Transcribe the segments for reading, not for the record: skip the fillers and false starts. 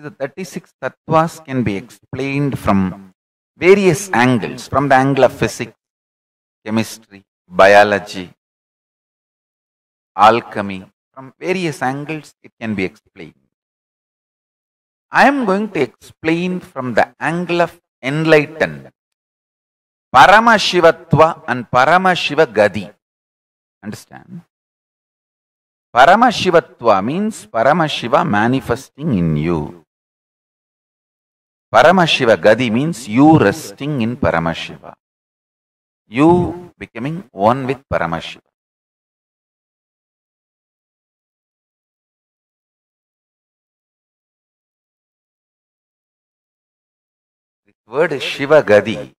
The 36 tattvas can be explained from various angles, from the angle of physics, chemistry, biology, alchemy. From various angles, it can be explained. I am going to explain from the angle of enlightenment. Paramashivatva and Paramashiva Gadi. Understand? Paramashivatva means Paramashiva manifesting in you. Paramashiva Gadi means you resting in Paramashiva. You becoming one with Paramashiva. The word Shiva Gadi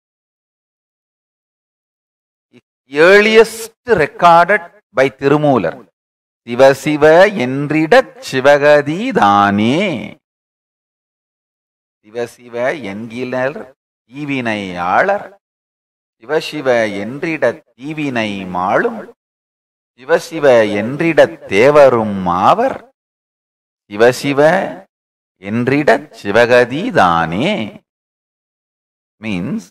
is earliest recorded by Tirumular. Siva Siva Enridat Shivagadi Dhane. Siva Siva Engilar Divinai Alar. Siva Siva Enridat Divinai Malum. Siva Siva Enridat Devarum Mavar. Siva Siva Enridat Shivagadi Dhane. Means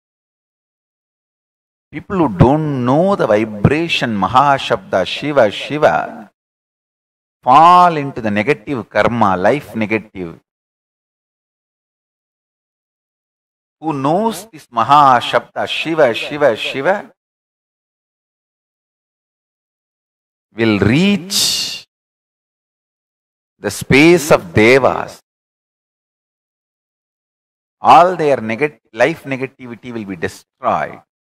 people who don't know the vibration Mahashabda Shiva Shiva fall into the negative karma, life negative. Who knows this Mahashabda Shiva Shiva Shiva will reach the space of Devas. All their life negativity will be destroyed.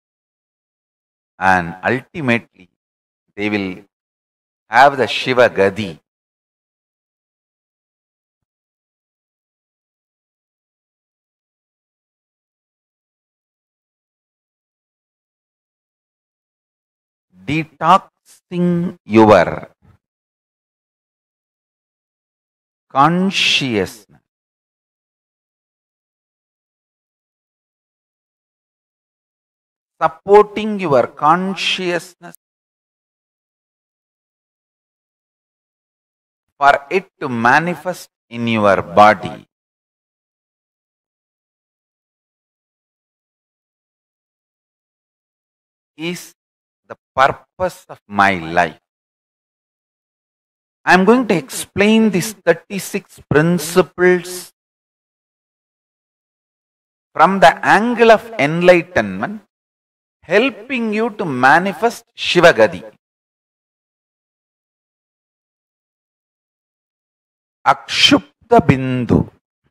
And ultimately, they will have the Shiva Gadi. Detoxing your consciousness. Supporting your consciousness for it to manifest in your body. Is the purpose of my life. I am going to explain these 36 principles from the angle of enlightenment, helping you to manifest Shiva Gadi. Akshupta Bindu,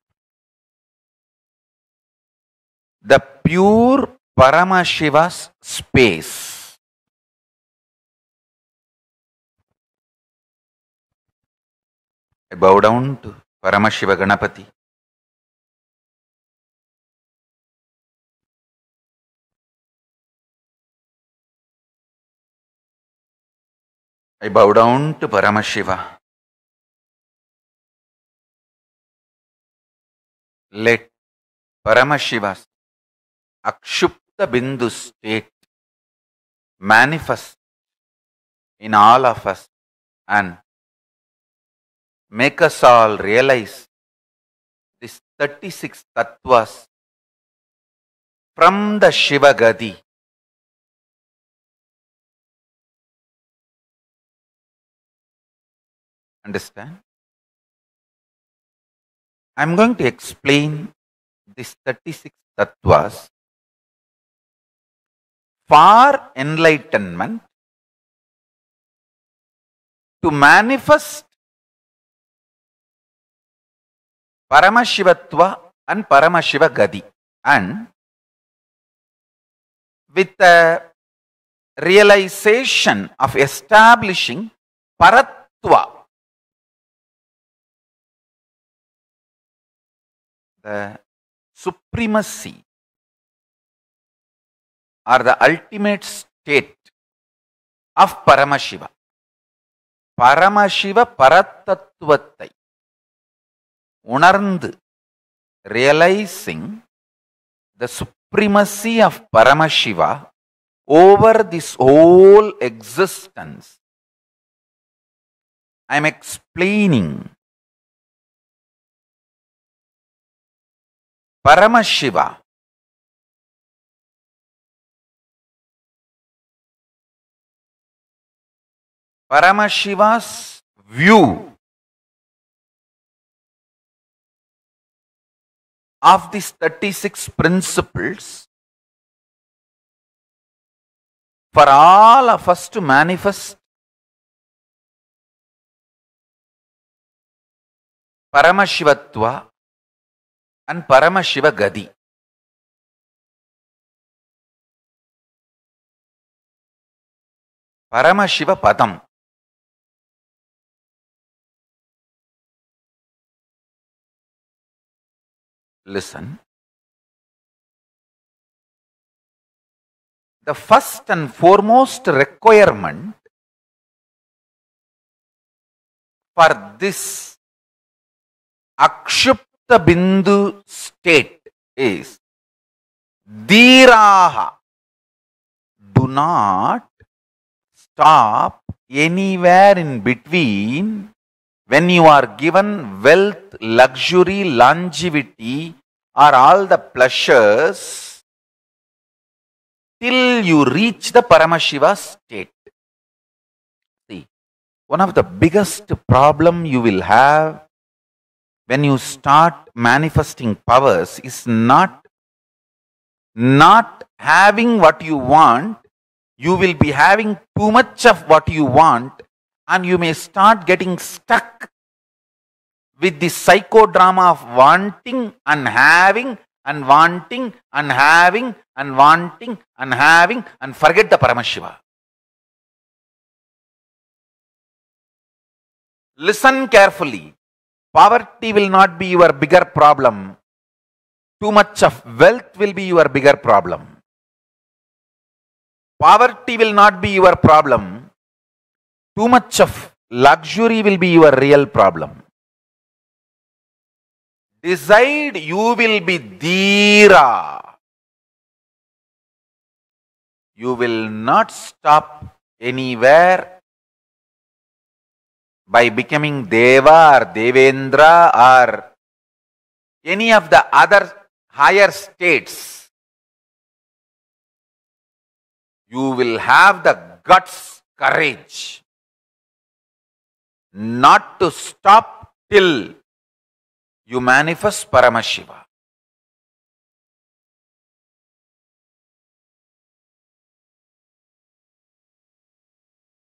the pure Paramashiva's space. I bow down to Paramashiva Ganapati. I bow down to Paramashiva. Let Paramashiva's Akshupta Bindu state manifest in all of us and make us all realize these 36 tattvas from the Shiva Gadi. Understand? I am going to explain these 36 tattvas for enlightenment to manifest Paramashivatva and Paramashiva Gadi, and with the realization of establishing Paratva, the supremacy or the ultimate state of Paramashiva. Paramashiva Paratatvattai unarndu, realizing the supremacy of Paramashiva over this whole existence. I am explaining Paramashiva Paramashiva's view of these 36 principles for all of us to manifest Paramashivatva and Paramashiva Gadi. Paramashiva Padam. Listen. The first and foremost requirement for this Akshupta Bindu state is Dhiraha. Do not stop anywhere in between when you are given wealth, luxury, longevity, or all the pleasures till you reach the Paramashiva state. See, one of the biggest problem you will have when you start manifesting powers is not having what you want. You will be having too much of what you want, and you may start getting stuck with the psychodrama of wanting and having and wanting and having and wanting and having, and forget the Paramashiva. Listen carefully. Poverty will not be your bigger problem. Too much of wealth will be your bigger problem. Poverty will not be your problem. Too much of luxury will be your real problem. Decide you will be Dhira. You will not stop anywhere by becoming Deva or Devendra or any of the other higher states. You will have the guts, courage not to stop till you manifest Paramashiva.